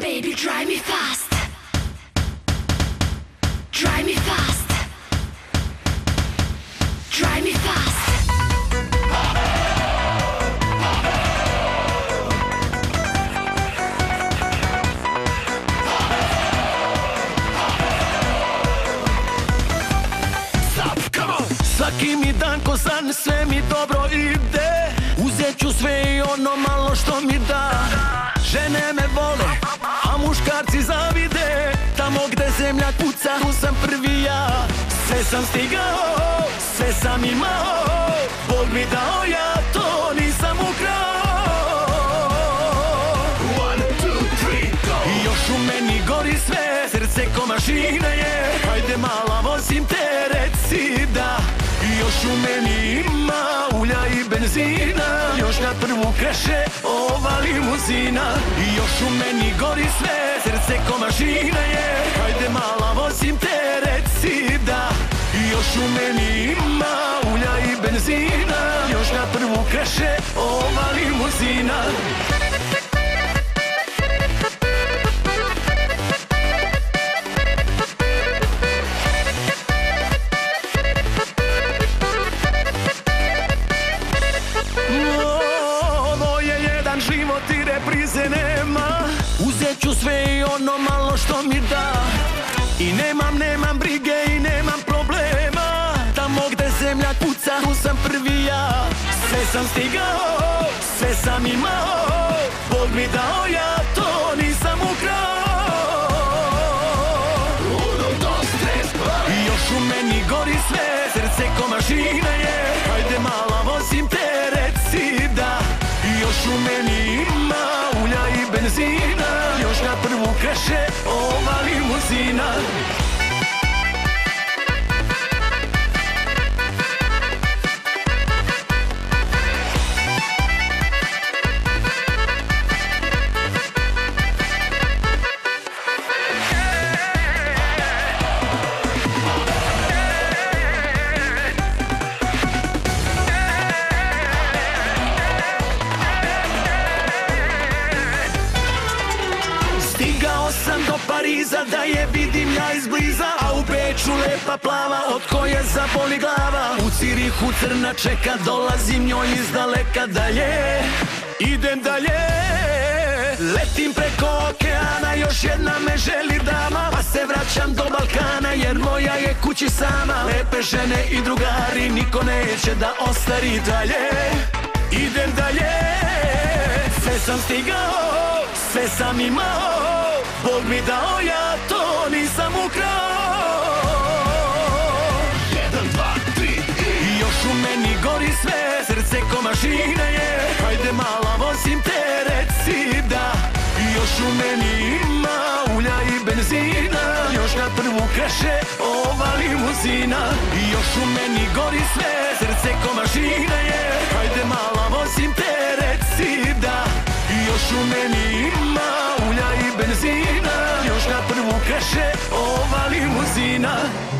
baby, drive me fast. Drive me fast. Drive me fast. Svaki mi dan ko san, sve mi dobro ide. Uzet ću sve i ono malo što mi da. Žene me vole, a muškarci zavide. Tamo gde zemlja kuca, tu sam prvi ja. Sve sam stigao, sve sam imao. Bog mi dao, ja to nisam ukrao. 1, 2, 3, go! I još u meni gori sve, srce ko mašina je. Hajde mala, vozim te, reci da. I još u meni ima ulja i benzina. Još na prvu kreše ova limuzina. I još u meni gori sve, srce ko mašina je. Hajde mala, vozim te, reci da. I još u meni ima ulja i benzina. Još na prvu kreše ova limuzina. Život i reprize nema. Uzet ću sve i ono malo što mi da. I nemam brige i nemam problema. Tamo gde zemlja kuca, tu sam prvi ja. Sve sam stigao, sve sam imao. Bog mi dao, ja to nisam ukrao. I još u meni gori sve, srce ko mašina je. Hajde mala, vozim te, reci da. I još u meni ima ulja i benzina. Još na prvu kreše ova limuzina. Stigao sam do Pariza da je vidim ja izbliza. A u Beču lepa plava od koje zaboli glava. U Cirihu crna čeka, dolazim njoj iz daleka dalje. Idem dalje, letim preko okeana. Još jedna me želi dama, pa se vraćam do Balkana. Jer moja je kući sama. Lepe žene i drugari, niko neće da ostari dalje. Idem dalje, sve sam stigao, sve sam imao. Bog mi dao, ja to nisam ukrao. 1, 2, 3 i još u meni gori sve, srce ko mašina je. Hajde mala, vozim te, reci da. I još u meni ima ulja i benzina. Još na prvu kreše ova limuzina. I još u meni gori sve, srce ko mašina je. Hajde mala, vozim te, reci da. I još u meni ima ulja i benzina. Još na prvu kreše ova limuzina.